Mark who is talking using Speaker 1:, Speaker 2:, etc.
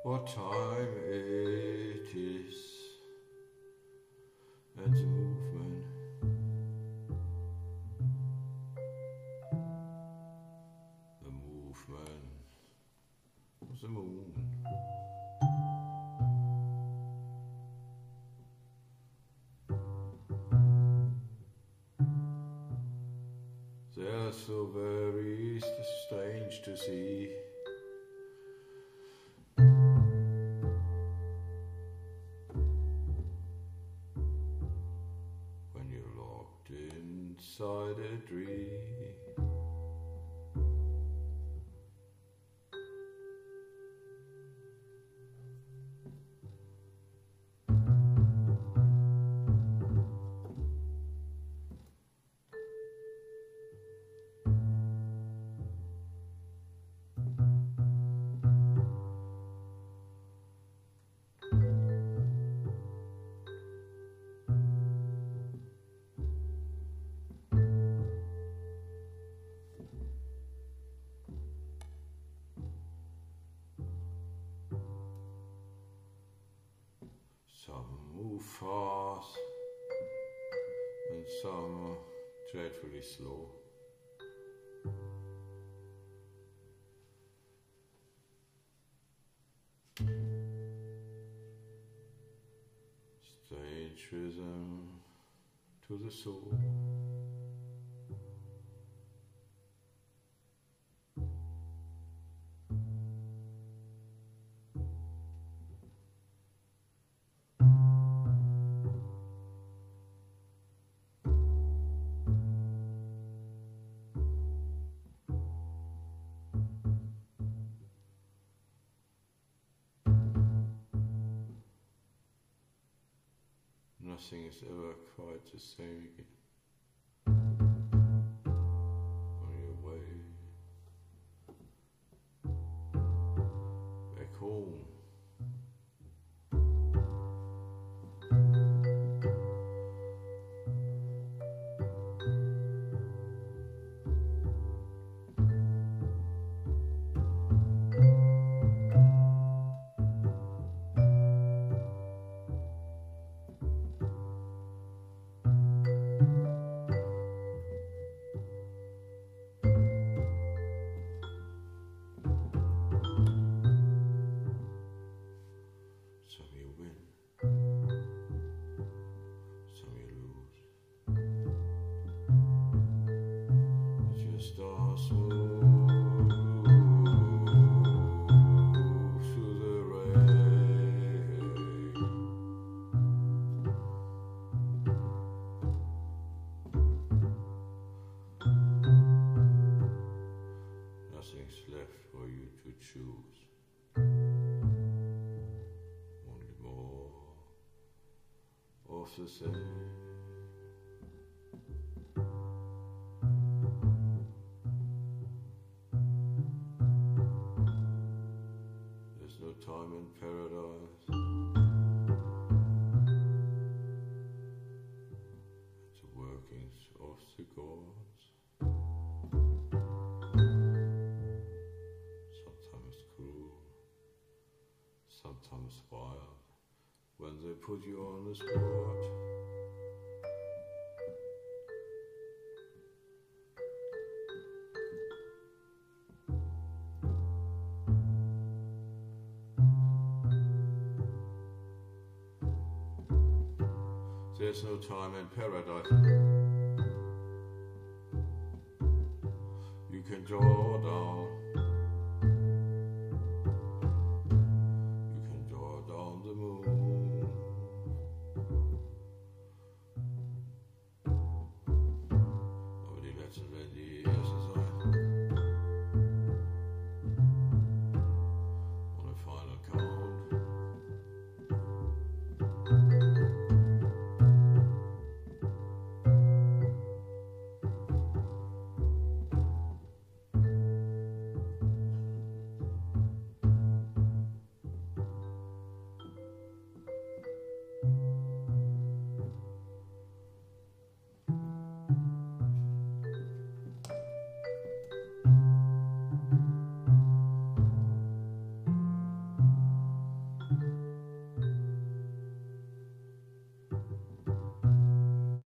Speaker 1: what time it is, and the movement. The movement of the moon. They are so very strange to see. When you're locked inside a dream. Some move fast and some are dreadfully slow. Strange rhythm to the soul. Nothing is ever quite the same again. On your way back home. Some you win, some you lose. It's just all smooth through the rain. Nothing's left for you to choose. Of the same. There's no time in paradise. It's the workings of the gods. Sometimes cruel, sometimes wild. When they put you on the spot. There's no time in paradise. You can draw down